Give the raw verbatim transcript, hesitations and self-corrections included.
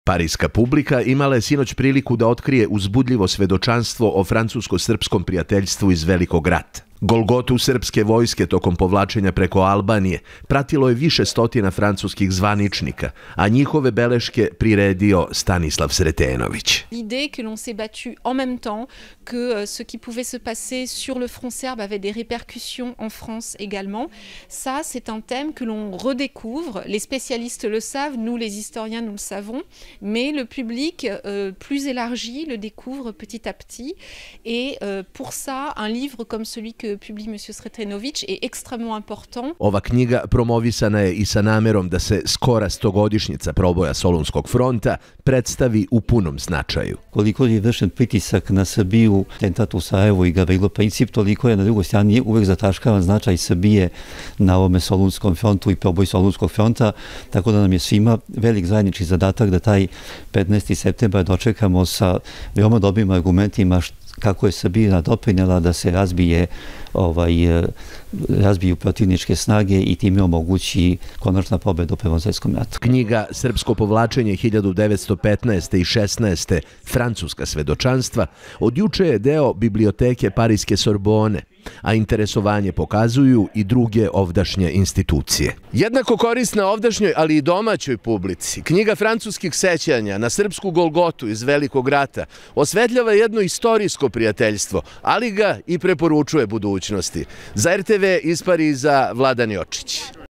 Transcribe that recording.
Parijska publika imala je sinoć priliku da otkrije uzbudljivo svedočanstvo o francusko-srpskom prijateljstvu iz Velikog rata. Golgotu srpske vojske tokom povlačenja preko Albanije pratilo je više stotina francuskih zvaničnika, a njihove beleške priredio Stanislav Sretenović. L'idée que l'on s'est battu en même temps, que ce qui pouvait se passer sur le front serbe avait des répercussions en France également, ça c'est un thème que l'on redécouvre. Les spécialistes le savent, nous les historiens nous le savons, mais le public euh, plus élargi le découvre petit à petit. Et euh, pour ça, un livre comme celui que publie monsieur Sretenović est extrêmement important. Ova knjiga promovisana je i sa namerom da se skora stogodišnjica proboja Solunskog fronta predstavi u punom značaju. Koliko je vršen pritisak na Srbiju, atentat u Sarajevu i Gavrilo Princip, toliko je na drugoj strani uvek zataškavan značaj Srbije na ovome Solunskom frontu i proboj Solunskog fronta, tako da nam je svima velik zajednički zadatak da taj petnaesti septembar dočekamo sa veoma dobrim argumentima kako je Srbija doprinjela da se razbije ovaj, razbiju protivničke snage i time omogući konačna pobjeda u Prvom svjetskom ratu. Knjiga Srpsko povlačenje hiljadu devetsto petnaeste. i šesnaeste. Francuska svedočanstva od juče je deo biblioteke Parijske Sorbone, a interesovanje pokazuju i druge ovdašnje institucije. Jednako korisna ovdašnjoj, ali i domaćoj publici, knjiga francuskih sećanja na srpsku Golgotu iz Velikog rata osvetljava jedno istorijsko prijateljstvo, ali ga i preporučuje budućnosti. Za R T V iz Pariza, Vladan Jočić.